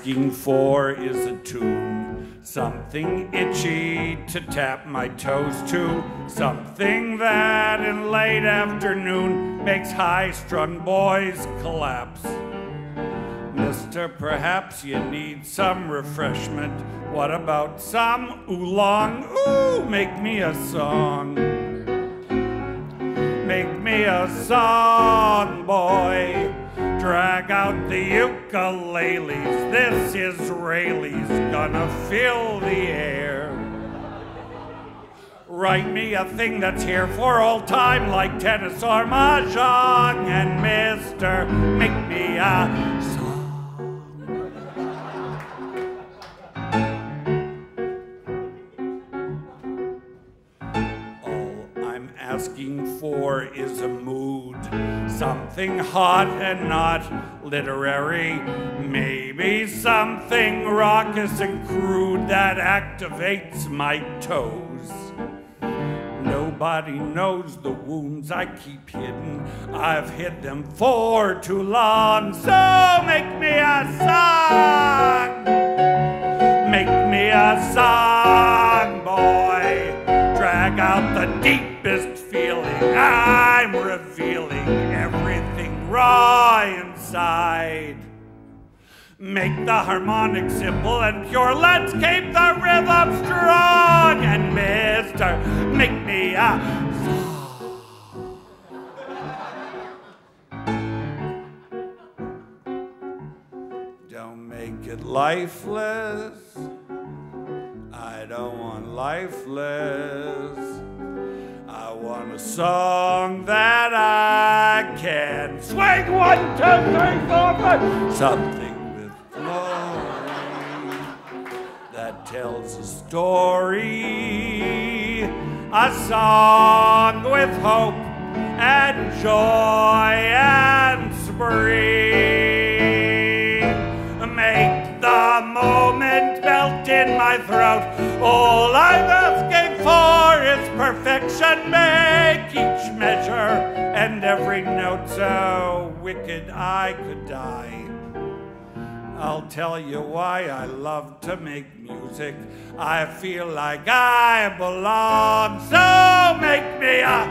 asking for is a tune, something itchy to tap my toes to, something that in late afternoon makes high-strung boys collapse. Mister, perhaps you need some refreshment. What about some oolong? Ooh, make me a song. Make me a song, boy. Drag out the ukuleles. This Israeli's gonna fill the air. Write me a thing that's here for all time, like tennis or mahjong. And mister, make me a song. Asking for is a mood, something hot and not literary, maybe something raucous and crude that activates my toes. Nobody knows the wounds I keep hidden, I've hid them for too long, so make me a song, make me a song, boy. Drag out the deepest feeling. I'm revealing everything raw inside. Make the harmonic simple and pure. Let's keep the rhythm strong. And mister, make me a song. Don't make it lifeless. I don't want lifeless. I want a song that I can swing 1, 2, 3, 4, 5. Something with glory that tells a story. A song with hope and joy and spring. Make the moment melt in my throat. All I'm asking for is perfection. Make each measure and every note so wicked I could die. I'll tell you why I love to make music. I feel like I belong. So make me a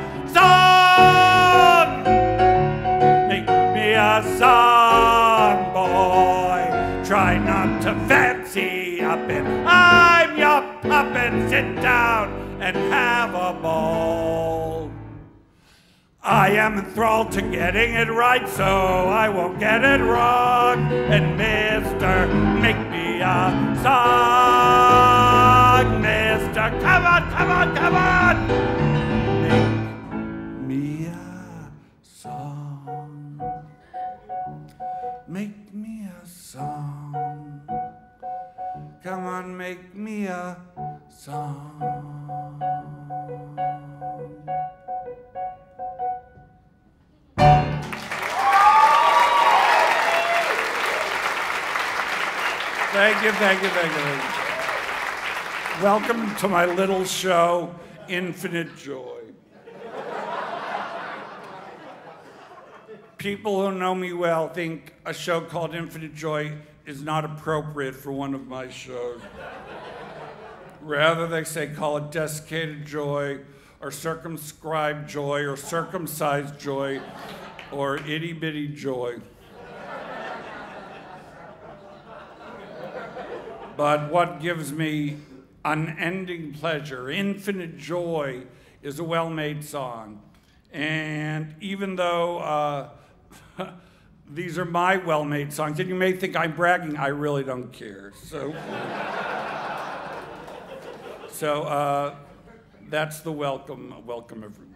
song. Make me a song, boy. Try not to fancy up it. I'm your puppet. Sit down and have a ball. I am enthralled to getting it right, so I won't get it wrong. And mister, make me a song. Mister, come on, come on, come on. Make me a song. Make me a song. Come on, make me a song. Thank you, thank you, thank you. Welcome to my little show, Infinite Joy. People who know me well think a show called Infinite Joy is not appropriate for one of my shows. Rather, they say call it Desiccated Joy, or Circumscribed Joy, or Circumcised Joy, or Itty Bitty Joy. But what gives me unending pleasure, infinite joy, is a well-made song. And even though these are my well-made songs, and you may think I'm bragging, I really don't care. So that's the welcome, everybody.